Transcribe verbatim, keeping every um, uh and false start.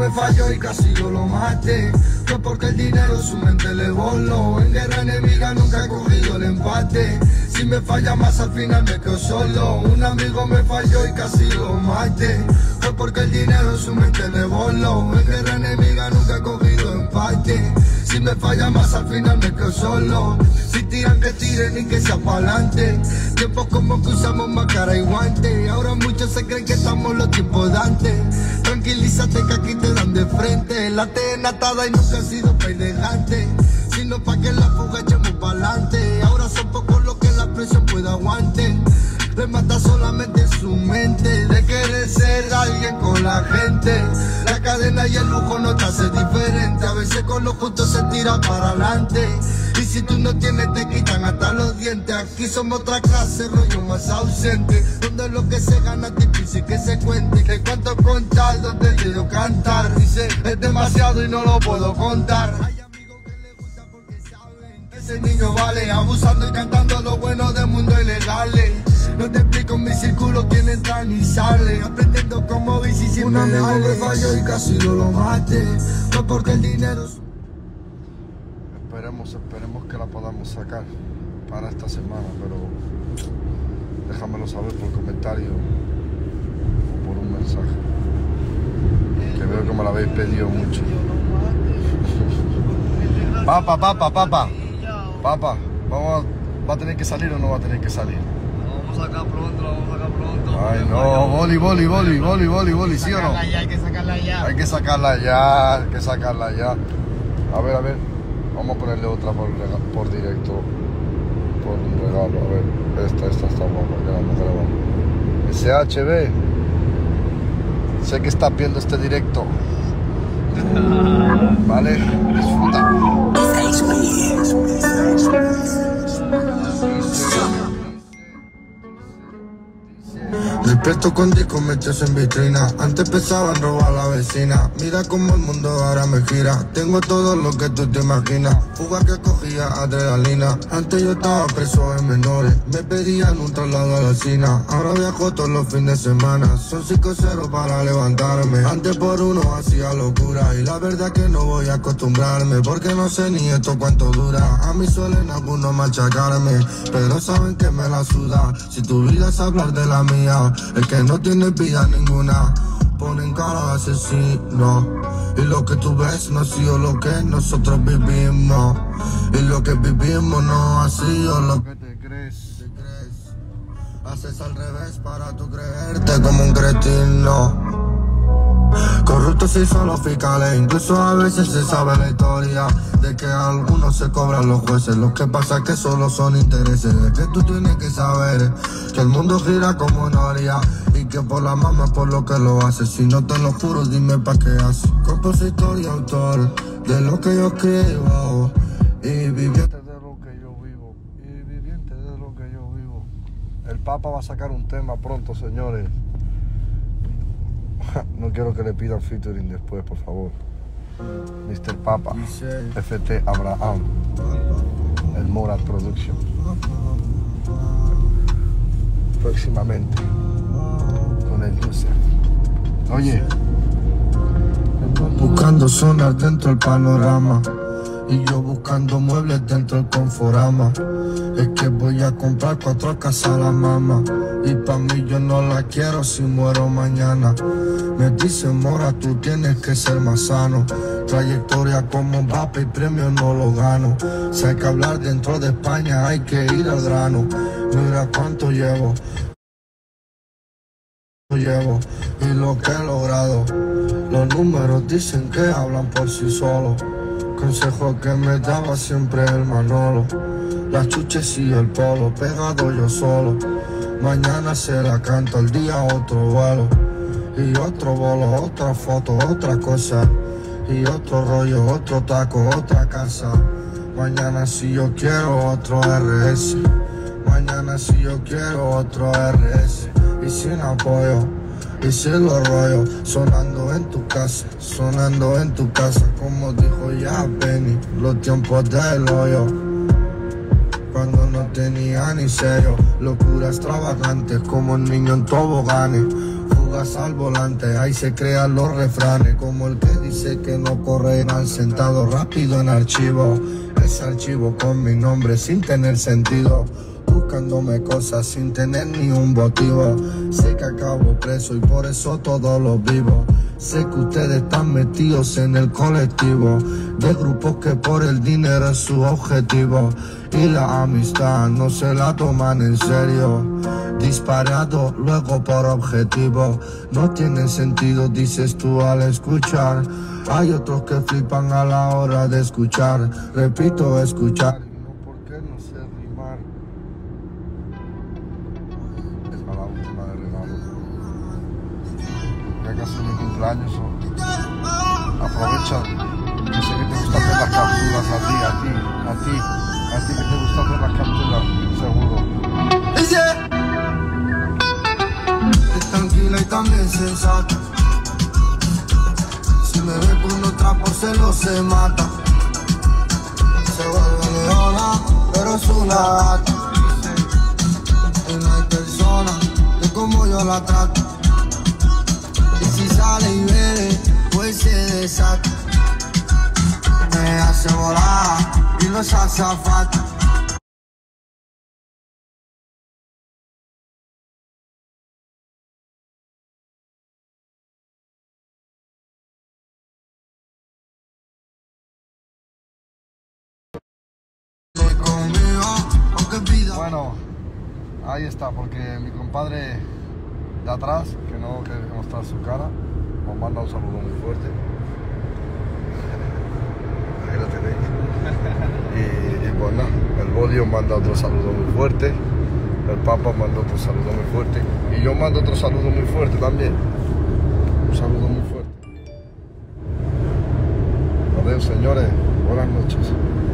me falló y casi yo lo maté. Fue porque el dinero su mente le voló. En guerra enemiga nunca he cogido el empate. Si me falla más al final me quedo solo. Un amigo me falló y casi lo maté. Fue porque el dinero su mente le voló. En guerra enemiga nunca he cogido empate. Si me falla más al final me quedo solo. Si tiran que tiren y que sea pa'lante. Tiempos como que usamos máscara y guante. Ahora muchos se creen que estamos los tiempos de antes. Tranquilízate que aquí te dan de frente. La T natada y nunca ha sido pendejante. Sino pa' que la fuga echemos pa'lante. Ahora son pocos los que la presión puede aguante. Le mata solamente su mente. De querer ser alguien con la gente. La cadena y el lujo no te hace diferente. A veces con lo justo se tira para adelante. Y si tú no tienes te quitan hasta los dientes. Aquí somos otra clase, rollo más ausente. Donde lo que se gana es difícil que se cuente. Que cuánto contar, donde quiero cantar. Dice, es demasiado y no lo puedo contar. Hay amigos que les gusta porque saben que ese niño vale. Abusando y cantando lo bueno del mundo ilegal. No te explico en mi círculo quién entra ni sale. Aprendiendo como bici siempre. Un amigo me falló y casi yo lo maté. No porque el dinero... Esperemos, esperemos que la podamos sacar para esta semana, pero déjamelo saber por comentario o por un mensaje, que veo que me lo habéis pedido mucho. Papa, papa, papa, papa, vamos a, ¿va a tener que salir o no va a tener que salir? Lo vamos a sacar pronto, lo vamos a sacar pronto. Ay no, boli, boli, boli, boli, boli, boli, ¿sí o no? Hay que sacarla ya. Hay que sacarla ya, hay que sacarla ya. A ver, a ver. Vamos a ponerle otra por, por directo, por un regalo. A ver, esta, esta está guapa, que la hemos grabado. S H B, sé que estás viendo este directo. Vale, disfruta. Despierto con discos metidos en vitrina. Antes pensaban robar a la vecina. Mira cómo el mundo ahora me gira. Tengo todo lo que tú te imaginas. Fuga que cogía adrenalina. Antes yo estaba preso en menores. Me pedían un traslado a la China. Ahora viajo todos los fines de semana. Son cinco ceros para levantarme. Antes por uno hacía locura. Y la verdad que no voy a acostumbrarme. Porque no sé ni esto cuánto dura. A mí suelen algunos machacarme. Pero saben que me la suda. Si tu vida es hablar de la mía. El que no tiene vida ninguna, ponen cara de asesino. Y lo que tú ves no ha sido lo que nosotros vivimos. Y lo que vivimos no ha sido lo que te crees. Te crees. Haces al revés para tú creerte como un cretino. Corruptos y solo fiscales, incluso a veces se sabe la historia de que algunos se cobran los jueces. Lo que pasa es que solo son intereses. Es que tú tienes que saber que el mundo gira como noria y que por la mamá por lo que lo hace. Si no te lo juro, dime pa' qué haces. Compositor y autor de lo que yo escribo y viviente de lo que yo vivo y viviente de lo que yo vivo. El Papa va a sacar un tema pronto, señores. No quiero que le pidan featuring después, por favor. mister Papa, F T Abraham, el Morat Production. Próximamente con el Yusef. Oye, buscando sonar dentro del panorama y yo buscando muebles dentro del Conforama. Es que voy a comprar cuatro casas a la mama y pa' mí yo no la quiero si muero mañana. Me dicen Mora, tú tienes que ser más sano. Trayectoria como Mbappé y premio no lo gano. Si hay que hablar dentro de España hay que ir al grano. Mira cuánto llevo llevo y lo que he logrado. Los números dicen que hablan por sí solos. Consejo que me daba siempre el Manolo. Las chuches y el polo, pegado yo solo. Mañana se la canto, el día otro vuelo. Y otro bolo, otra foto, otra cosa. Y otro rollo, otro taco, otra casa. Mañana si yo quiero otro R S. Mañana si yo quiero otro R S. Y sin apoyo, y sin los rollos. Sonando en tu casa, sonando en tu casa. Como dijo ya Benny, los tiempos del hoyo. Cuando no tenía ni sello, locuras extravagantes como el niño en toboganes. arrugas al volante, ahí se crean los refranes, como el que dice que no correrán sentado rápido en archivo. Ese archivo con mi nombre sin tener sentido, buscándome cosas sin tener ni un motivo. Sé que acabo preso y por eso todos los vivo. Sé que ustedes están metidos en el colectivo de grupos que por el dinero es su objetivo, y la amistad no se la toman en serio. Disparado luego por objetivo, no tiene sentido, dices tú al escuchar. Hay otros que flipan a la hora de escuchar. Repito, escuchar. No, ¿por qué no sé rimar? Es para la última de regalo. Ya casi mi cumpleaños. ¿O? Aprovecha. Yo sé que te gusta hacer las capturas a ti, a ti, a ti, a ti que te gusta hacer las capturas, seguro. Dice, es tranquila y también sensata. Si me ve con otra por celo se mata. Se vuelve leona, pero es una gata. Y no hay persona que como yo la trato. Y si sale y bebe, pues se desata. Me hace volar y los azafata. Bueno, ahí está, porque mi compadre de atrás, que no quiere mostrar su cara, nos manda un saludo muy fuerte. Ahí lo tenéis. Y, y bueno, el Bodio manda otro saludo muy fuerte, el Papa manda otro saludo muy fuerte, y yo mando otro saludo muy fuerte también. Un saludo muy fuerte. Adiós, señores, buenas noches.